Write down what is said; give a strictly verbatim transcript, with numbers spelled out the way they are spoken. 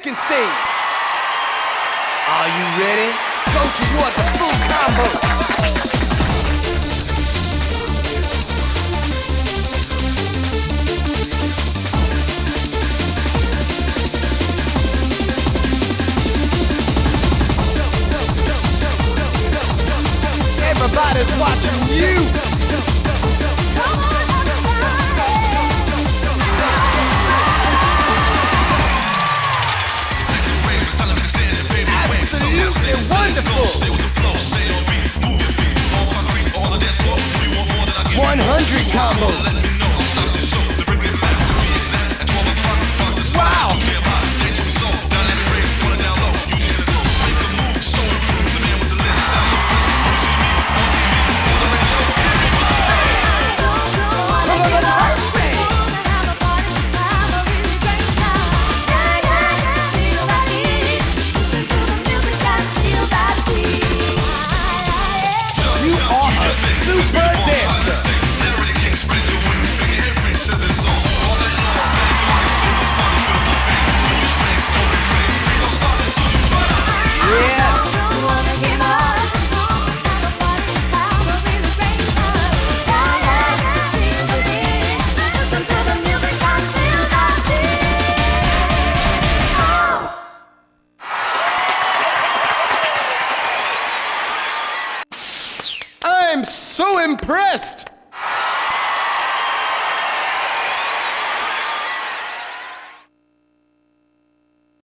second stage. Are you ready? Go toward the full combo. Everybody's watching you. Absolutely wonderful. one hundred combo. Wow. Super dancer. I'm so impressed!